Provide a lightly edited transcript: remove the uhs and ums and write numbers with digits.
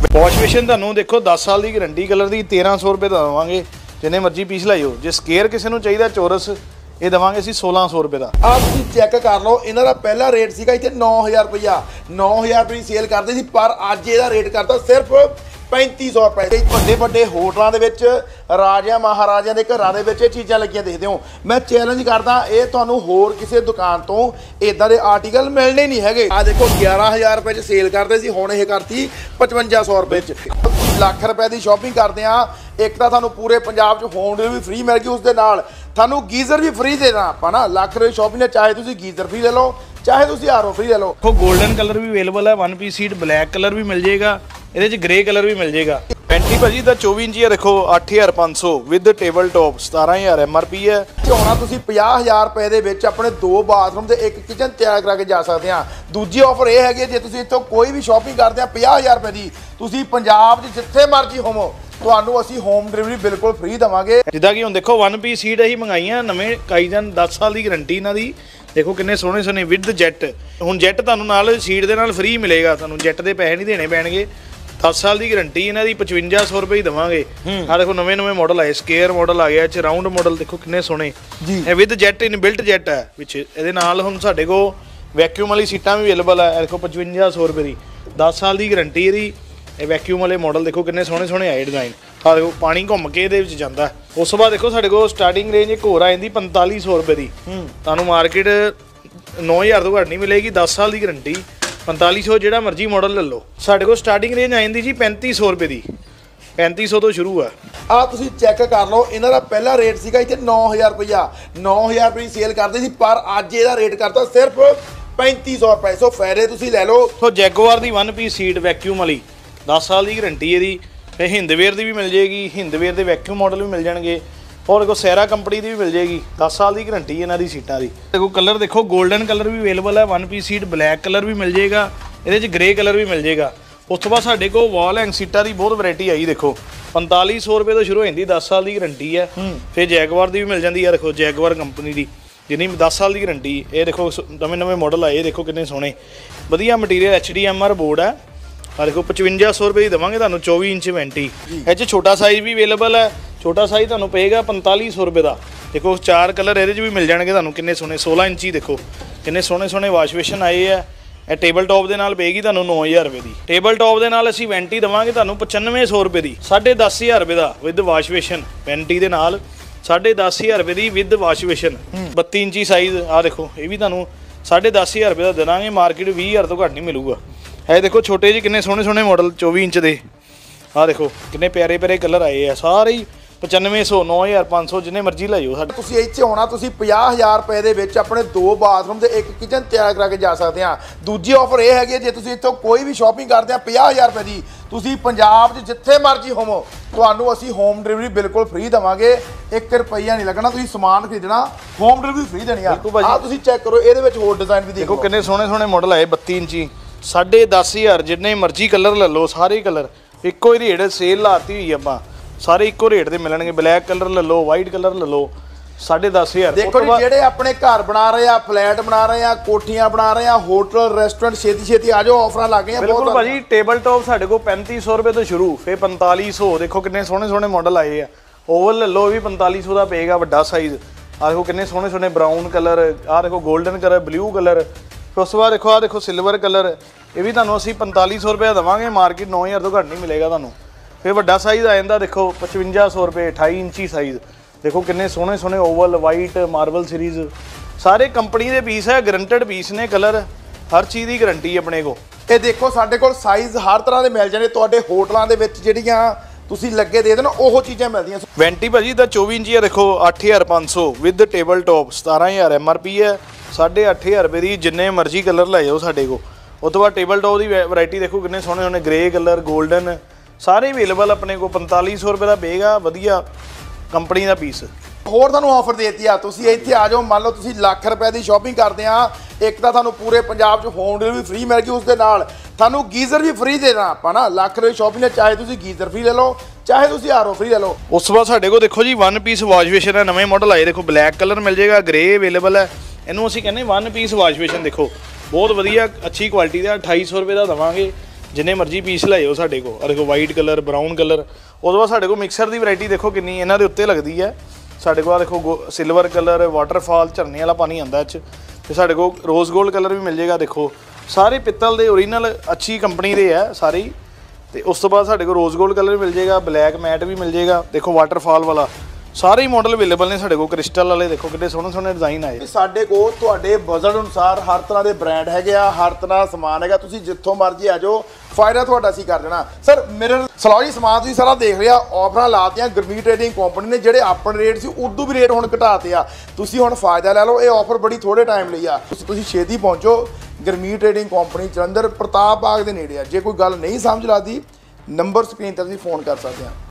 Wash basin तुहानूं देखो 10 साल की गारंटी कलर की 1300 रुपये का देवांगे, जिन्ने मर्जी पीस लाइओ। जे स्केयर किसी नूं चाहिए चौरस ये देवांगे असीं 1600 रुपये का। आप तुसीं चैक कर लो, इन्हां दा पहला रेट सीगा इत्थे 9000 रुपया, 9000 रुपये सेल करते सी, पर अज इहदा रेट करता सिर्फ 3500 रुपये। ਵੱਡੇ ਵੱਡੇ ਹੋਟਲਾਂ ਦੇ ਵਿੱਚ ਰਾਜਿਆਂ ਮਹਾਰਾਜਿਆਂ ਦੇ ਘਰਾਂ ਦੇ ਵਿੱਚ ਇਹ ਚੀਜ਼ਾਂ ਲੱਗੀਆਂ ਦੇਖਦੇ ਹੋ। ਮੈਂ ਚੈਲੰਜ ਕਰਦਾ ਇਹ ਤੁਹਾਨੂੰ ਹੋਰ ਕਿਸੇ ਦੁਕਾਨ ਤੋਂ ਇਦਾਂ ਦੇ ਆਰਟੀਕਲ ਮਿਲਣੇ ਨਹੀਂ ਹੈਗੇ। ਆ ਦੇਖੋ 11000 ਰੁਪਏ 'ਚ ਸੇਲ ਕਰਦੇ ਸੀ, ਹੁਣ ਇਹ ਕਰਤੀ 5500 ਰੁਪਏ 'ਚ। ਲੱਖ ਰੁਪਏ ਦੀ ਸ਼ਾਪਿੰਗ ਕਰਦੇ ਆ, ਇੱਕ ਤਾਂ ਤੁਹਾਨੂੰ ਪੂਰੇ ਪੰਜਾਬ 'ਚ ਹੋਮ ਡਿਲੀਵਰੀ ਫ੍ਰੀ ਮਿਲ ਗਈ, ਉਸ ਦੇ ਨਾਲ ਤੁਹਾਨੂੰ ਗੀਜ਼ਰ ਵੀ ਫ੍ਰੀ ਦੇਣਾ ਆਪਾਂ ਨਾ। ਲੱਖ ਰੁਪਏ ਸ਼ਾਪਿੰਗ ਨੇ ਚਾਹੇ ਤੁਸੀਂ ਗੀਜ਼ਰ ਫ੍ਰੀ ਲੈ ਲਓ, ਚਾਹੇ ਤੁਸੀਂ ਆਰਓ ਫ੍ਰੀ ਲੈ ਲਓ। देखो गोल्डन कलर भी अवेलेबल है, one piece seat black colour भी मिल जाएगा, ये ग्रे कलर भी मिल जाएगा। पैंटी भाजी का 24 इंची है, देखो 8500 विद टेबल टॉप 17000 MRP है। ਹੋਣਾ ਤੁਸੀਂ 50000 ਰੁਪਏ ਦੇ ਵਿੱਚ ਆਪਣੇ 2 ਬਾਥਰੂਮ ਤੇ 1 ਕਿਚਨ ਤਿਆਰ ਕਰਾ ਕੇ ਜਾ ਸਕਦੇ ਆ। ਦੂਜੀ ਆਫਰ ਇਹ ਹੈਗੀ ਜੇ ਤੁਸੀਂ ਇੱਥੋਂ ਕੋਈ ਵੀ ਸ਼ਾਪਿੰਗ ਕਰਦੇ ਆ 50000 ਰੁਪਏ ਦੀ, ਤੁਸੀਂ ਪੰਜਾਬ 'ਚ ਜਿੱਥੇ ਮਰਜ਼ੀ ਹੋਵੋ ਤੁਹਾਨੂੰ ਅਸੀਂ ਹੋਮ ਡਿਲੀਵਰੀ ਬਿਲਕੁਲ ਫ੍ਰੀ ਦੇਵਾਂਗੇ। ਜਿੱਦਾਂ ਕਿ ਹੁਣ ਦੇਖੋ वन पीस सीट ਅਸੀਂ ਮੰਗਾਈਆਂ ਨਵੇਂ ਕਾਈਜ਼ਨ 10 ਸਾਲ ਦੀ ਗਾਰੰਟੀ ਇਹਨਾਂ ਦੀ। देखो किन्ने सोहने सोहने विद जैट, हुण जैट तुहानूं नाल सीट दे नाल फ्री मिलेगा, तुहानूं जैट दे पैसे नहीं देने पैणगे। 10 साल की गारंटी इन्हां दी 5500 रुपए ही देवांगे। आ देखो नवे नवे मॉडल आए, स्केयर मॉडल आ गया, च राउंड मॉडल देखो किन्ने सोहने जी। ये with jet in built jet है विच, इहदे नाल हुण साडे कोल वैक्यूम वाली सीटां भी अवेलेबल है। देखो 5500 रुपए दी 10 साल की गारंटी इहदी। ਇਹ ਵੈਕਿਊਮ ਵਾਲੇ ਮਾਡਲ ਦੇਖੋ ਕਿੰਨੇ ਸੋਹਣੇ ਸੋਹਣੇ ਆਏ ਡਿਜ਼ਾਈਨ। ਆ ਦੇਖੋ ਪਾਣੀ ਘੁੰਮ ਕੇ ਇਹਦੇ ਵਿੱਚ ਜਾਂਦਾ। ਉਸ ਤੋਂ ਬਾਅਦ ਦੇਖੋ ਸਾਡੇ ਕੋਲ ਸਟਾਰਟਿੰਗ ਰੇਂਜ ਇੱਕ ਹੋਰ ਆ ਜਾਂਦੀ 4500 ਰੁਪਏ ਦੀ। ਤੁਹਾਨੂੰ ਮਾਰਕੀਟ 9000 ਤੋਂ ਘੱਟ ਨਹੀਂ ਮਿਲੇਗੀ, 10 ਸਾਲ ਦੀ ਗਾਰੰਟੀ। 4500 ਜਿਹੜਾ ਮਰਜ਼ੀ ਮਾਡਲ ਲੈ ਲਓ। ਸਾਡੇ ਕੋਲ ਸਟਾਰਟਿੰਗ ਰੇਂਜ ਆ ਜਾਂਦੀ ਜੀ 3500 ਰੁਪਏ ਦੀ, 3500 ਤੋਂ ਸ਼ੁਰੂ ਆ। ਆ ਤੁਸੀਂ ਚੈੱਕ ਕਰ ਲਓ, ਇਹਨਾਂ ਦਾ ਪਹਿਲਾ ਰੇਟ ਸੀਗਾ ਇੱਥੇ 9000 ਰੁਪਇਆ, 9000 ਰੁਪਏ ਸੇਲ ਕਰਦੇ ਸੀ, ਪਰ ਅੱਜ ਇਹਦਾ ਰੇਟ ਕਰਤਾ ਸਿਰਫ 3500 ਰੁਪਏ। ਸੋ ਫਾਇਦੇ ਤੁਸੀਂ ਲੈ ਲਓ। ਸੋ ਜੈਗੁਆਰ ਦੀ 1 ਪੀਸ ਸੀਟ ਵੈਕਿਊਮ ਵਾਲੀ 10 ਸਾਲ ਦੀ ਗਾਰੰਟੀ ਇਹਦੀ। ਤੇ ਹਿੰਦਵੇਅਰ ਦੀ ਵੀ ਮਿਲ ਜਾਏਗੀ, ਹਿੰਦਵੇਅਰ ਦੇ ਵੈਕਿਊਮ ਮਾਡਲ ਵੀ ਮਿਲ ਜਾਣਗੇ। और देखो सैरा कंपनी की भी मिल जाएगी, 10 साल की गारंटी है इन्हों की सीटां की। देखो कलर देखो गोल्डन कलर भी अवेलेबल है, 1 पीस सीट ब्लैक कलर भी मिल जाएगा, ये ग्रे कलर भी मिल जाएगा। उस तो बाद साढ़े को वॉल हैंग सीटां की बहुत वैरायटी आई। देखो 4500 रुपये तो शुरू हो जाती, 10 साल की गारंटी है। फिर जैगवार की भी मिल जाती है, देखो जैगवार कंपनी की जिन्नी 10 साल की गारंटी। ये देखो नवे नवे मॉडल आए, देखो कितने सोहने वधिया मटीरियल HDMR बोर्ड है। और देखो 5500 रुपये की देवांगे तुहानूं 24 इंच वेंटी। ये छोटा साइज़ भी अवेलेबल है, छोटा साइज़ तुहानूं पेगा 4500 रुपये का। देखो 4 कलर ये भी मिल जाएंगे तुहानूं कितने सोहने। 16 इंची देखो कितने सोहने सोहने वॉश बेसिन आए है। ये टेबल टॉप के नाल पेगी तुहानूं 9000 रुपये की। टेबल टॉप के नाल असीं वेंटी देवांगे तुहानूं 9500 रुपये की, 10500 रुपये का विद वॉश बेसिन। वेंटी के नाल 10500 रुपये की विद वॉश बेसिन। 32 इंची साइज़ आ देखो, ये भी तुहानूं 10500 रुपये का दे दांगे, मार्केट 20000 तो घट नहीं मिलूगा। है देखो छोटे जी कितने सोहने सोहने मॉडल 24 इंच के। आ देखो कितने प्यारे प्यारे कलर आए हैं, सारे ही 9500 9500 जिन्ने मर्जी ले जाओ। ਤੁਸੀਂ ਇੱਥੇ ਆਉਣਾ, ਤੁਸੀਂ 50000 ਰੁਪਏ ਦੇ ਵਿੱਚ ਆਪਣੇ 2 ਬਾਥਰੂਮ ਤੇ 1 ਕਿਚਨ ਤਿਆਰ ਕਰਾ ਕੇ ਜਾ ਸਕਦੇ ਆ। ਦੂਜੀ ਆਫਰ ਇਹ ਹੈਗੀ ਜੇ ਤੁਸੀਂ ਇੱਥੋਂ ਕੋਈ ਵੀ ਸ਼ਾਪਿੰਗ ਕਰਦੇ ਆ 50000 ਰੁਪਏ ਦੀ, ਤੁਸੀਂ ਪੰਜਾਬ 'ਚ ਜਿੱਥੇ ਮਰਜ਼ੀ ਹੋਵੋ ਤੁਹਾਨੂੰ ਅਸੀਂ ਹੋਮ ਡਿਲੀਵਰੀ ਬਿਲਕੁਲ ਫ੍ਰੀ ਦੇਵਾਂਗੇ। 1 ਰੁਪਈਆ ਨਹੀਂ ਲੱਗਣਾ, ਤੁਸੀਂ ਸਮਾਨ ਖਰੀਦਣਾ ਹੋਮ ਡਿਲੀਵਰੀ ਫ੍ਰੀ ਦੇਣੀ ਆ। ਆ ਤੁਸੀਂ ਚੈੱਕ ਕਰੋ, ਇਹਦੇ ਵਿੱਚ ਹੋਰ ਡਿਜ਼ਾਈਨ ਵੀ ਦੇਖੋ ਕਿੰਨੇ ਸੋਹਣੇ ਸੋਹਣੇ ਮਾਡਲ ਆਏ। 32 ਇੰਚੀ 10500 जिन्ने मर्जी कलर ले लो, सारे कलर इको ही रेट सेल लाती हुई आप, सारे इको रेट के मिलणगे। ब्लैक कलर ले लो, वाइट कलर ले लो, 10500। देखो जी ਜਿਹੜੇ ਆਪਣੇ ਘਰ ਬਣਾ ਰਹੇ ਆ, ਫਲੈਟ ਬਣਾ ਰਹੇ ਆ, ਕੋਠੀਆਂ ਬਣਾ ਰਹੇ ਆ, ਹੋਟਲ ਰੈਸਟੋਰੈਂਟ, ਛੇਤੀ ਛੇਤੀ ਆ ਜਾਓ, ਆਫਰਾਂ ਲੱਗ ਗਈਆਂ। ਬਿਲਕੁਲ ਭਾਜੀ ਟੇਬਲ ਟੌਪ ਸਾਡੇ ਕੋਲ 3500 ਰੁਪਏ ਤੋਂ ਸ਼ੁਰੂ, ਫਿਰ 4500। ਦੇਖੋ ਕਿੰਨੇ ਸੋਹਣੇ ਸੋਹਣੇ ਮਾਡਲ ਆਏ ਆ। ਓਵਲ ਲੈ ਲਓ ਵੀ 4500 ਦਾ ਪਏਗਾ, ਵੱਡਾ ਸਾਈਜ਼। ਆ ਦੇਖੋ ਕਿੰਨੇ ਸੋਹਣੇ ਸੋਹਣੇ ਬਰਾਊਨ ਕਲਰ, ਆ ਦੇਖੋ 골ਡਨ ਕਲਰ, ਬਲੂ ਕਲਰ। ਫਿਰ ਉਸ ਤੋਂ ਬਾਅਦ ਦੇਖੋ ਆ ਦੇਖੋ ਸਿਲਵਰ ਕਲਰ, ਇਹ ਵੀ ਤੁਹਾਨੂੰ ਅਸੀਂ 4500 ਰੁਪਏ ਦੇਵਾਂਗੇ, ਮਾਰਕੀਟ 9000 ਤੋਂ ਘੱਟ ਨਹੀਂ ਮਿਲੇਗਾ ਤੁਹਾਨੂੰ। ਫਿਰ ਵੱਡਾ ਸਾਈਜ਼ ਆ ਜਾਂਦਾ ਦੇਖੋ 5500 ਰੁਪਏ, 28 ਇੰਚੀ ਸਾਈਜ਼। देखो किन्ने सोहने सोहने ओवल वाइट मार्बल सीरीज, सारे कंपनी के पीस है, गारंटेड पीस ने, कलर हर चीज़ की गारंटी अपने को। ये देखो साडे कोल साइज़ हर तरह के मिल जाने, तुहाडे होटलों के विच जिहड़ियां तुसीं लगे दे देना ओह चीज़ां मिलदियां। वेंटी भाजी दा 24 इंची है, देखो 8500 विद टेबल टॉप, 17000 MRP है, 8500 रुपये की। जिन्ने मर्जी कलर लै जाओ साडे को। उस तो बाद टेबल टॉप की वैरायटी देखो किन्ने सोहने सोहने ग्रे कलर, गोल्डन, सारे अवेलेबल अपने को। 4500 रुपये का पेगा, वधिया कंपनी का पीस। ਹੋਰ ਤੁਹਾਨੂੰ ਆਫਰ ਦੇਤੀ ਆ, ਤੁਸੀਂ ਇੱਥੇ ਆ ਜਾਓ। ਮੰਨ ਲਓ ਤੁਸੀਂ ਲੱਖ ਰੁਪਏ ਦੀ ਸ਼ਾਪਿੰਗ ਕਰਦੇ ਆ, ਇੱਕ ਤਾਂ ਤੁਹਾਨੂੰ ਪੂਰੇ ਪੰਜਾਬ 'ਚ ਹੋਮ ਡਿਲੀਵਰੀ ਫ੍ਰੀ ਮਿਲ ਗਈ, ਉਸ ਦੇ ਨਾਲ ਤੁਹਾਨੂੰ ਗੀਜ਼ਰ ਵੀ ਫ੍ਰੀ ਦੇਣਾ ਆਪਾਂ ਨਾ। ਲੱਖ ਰੁਪਏ ਸ਼ਾਪਿੰਗ ਨੇ ਚਾਹੇ ਤੁਸੀਂ ਗੀਜ਼ਰ ਫ੍ਰੀ ਲੈ ਲਓ, ਚਾਹੇ ਤੁਸੀਂ ਆਰਓ ਫ੍ਰੀ ਲੈ ਲਓ। ਉਸ ਤੋਂ ਬਾਅਦ ਸਾਡੇ ਕੋਲ ਦੇਖੋ ਜੀ 1 ਪੀਸ ਵਾਸ਼ ਬੇਸਿਨ ਹੈ, ਨਵੇਂ ਮਾਡਲ ਆਏ। ਦੇਖੋ ਬਲੈਕ ਕਲਰ ਮਿਲ ਜਾਏਗਾ, ਗ੍ਰੇ ਅਵੇਲੇਬਲ ਹੈ। ਇਹਨੂੰ ਅਸੀਂ ਕਹਿੰਦੇ 1 ਪੀਸ ਵਾਸ਼ ਬੇਸਿਨ। ਦੇਖੋ ਬਹੁਤ ਵਧੀਆ ਅੱਛੀ ਕੁਆਲਿਟੀ ਦਾ, 2800 ਰੁਪਏ ਦਾ ਦੇਵਾਂਗੇ। ਜਿੰਨੇ ਮਰਜ਼ੀ ਪੀਸ ਲਿਆਓ ਸਾਡੇ ਕੋਲ। ਦੇਖੋ ਵਾਈਟ ਕਲਰ, ਬਰਾਊਨ ਕਲਰ। ਉਹਦੇ ਬਾਅਦ ਸਾਡੇ ਕੋਲ ਮਿਕਸਰ ਦੀ ਵੈਰਾਈਟੀ ਦੇਖੋ ਕਿੰਨੀ ਇਹਨਾਂ ਦੇ ਉੱਤੇ ਲੱਗਦੀ ਹੈ। ਸਾਡੇ ਕੋਲ ਦੇਖੋ ਸਿਲਵਰ ਕਲਰ, ਵਾਟਰਫਾਲ, ਝਰਨੇ ਵਾਲਾ ਪਾਣੀ ਆਉਂਦਾ ਇਹ 'ਚ। ਤੇ ਸਾਡੇ ਕੋਲ ਰੋਜ਼ ਗੋਲਡ ਕਲਰ ਵੀ ਮਿਲ ਜਾਏਗਾ। ਦੇਖੋ ਸਾਰੇ ਪਿੱਤਲ ਦੇ ਓਰੀਜਨਲ ਅੱਛੀ ਕੰਪਨੀ ਦੇ ਆ ਸਾਰੇ ਹੀ। ਤੇ ਉਸ ਤੋਂ ਬਾਅਦ ਸਾਡੇ ਕੋਲ ਰੋਜ਼ ਗੋਲਡ ਕਲਰ ਵੀ ਮਿਲ ਜਾਏਗਾ, ਬਲੈਕ ਮੈਟ ਵੀ ਮਿਲ ਜਾਏਗਾ। ਦੇਖੋ ਵਾਟਰਫਾਲ ਵਾਲਾ ਸਾਰੇ ਹੀ ਮਾਡਲ ਅਵੇਲੇਬਲ ਨੇ ਸਾਡੇ ਕੋਲ। ਕ੍ਰਿਸਟਲ ਵਾਲੇ ਦੇਖੋ ਕਿੰਨੇ ਸੋਹਣੇ ਸੋਹਣੇ ਡਿਜ਼ਾਈਨ ਆਏ। ਸਾਡੇ ਕੋਲ ਤੁਹਾਡੇ ਬਜਟ ਅਨੁਸਾਰ ਹਰ ਤਰ੍ਹਾਂ ਦੇ ਬ੍ਰਾਂਡ ਹੈਗੇ ਆ, ਹਰ ਤਰ੍ਹਾਂ ਦਾ ਸਮਾਨ ਹੈਗਾ। ਤੁਸੀਂ ਜਿੱਥੋਂ ਮਰਜ਼ੀ ਆ ਜਾਓ, ਫਾਇਦਾ ਤੁਹਾਡਾ ਅਸੀਂ ਕਰ ਦੇਣਾ। ਸਰ ਮੇਰੇ ਸਲਾਹ ਜੀ ਸਮਾਨ ਤੁਸੀਂ ਸਾਰਾ ਦੇਖ ਲਿਆ, ਆਫਰਾਂ ਲਾਤੀਆਂ ਗੁਰਮੀਤ ਟ੍ਰੇਡਿੰਗ ਕੰਪਨੀ ਨੇ। ਜਿਹੜੇ ਆਪਣੇ ਰੇਟ ਸੀ ਉਦੋਂ ਵੀ ਰੇਟ ਹੁਣ ਘਟਾਤੇ ਆ। ਤੁਸੀਂ ਹੁਣ ਫਾਇਦਾ ਲੈ ਲਓ। ਇਹ ਆਫਰ ਬੜੀ ਥੋੜੇ ਟਾਈਮ ਲਈ ਆ। ਤੁਸੀਂ ਛੇਤੀ ਪਹੁੰਚੋ ਗੁਰਮੀਤ ਟ੍ਰੇਡਿੰਗ ਕੰਪਨੀ ਜਲੰਧਰ ਪ੍ਰਤਾਪ ਬਾਗ ਦੇ ਨੇੜੇ ਆ। ਜੇ ਕੋਈ ਗੱਲ ਨਹੀਂ ਸਮਝ ਲੱਗਦੀ, ਨੰਬਰ ਸਕਰੀਨ ਤੇ ਤੁਸੀਂ ਫੋਨ ਕਰ ਸਕਦੇ ਆ।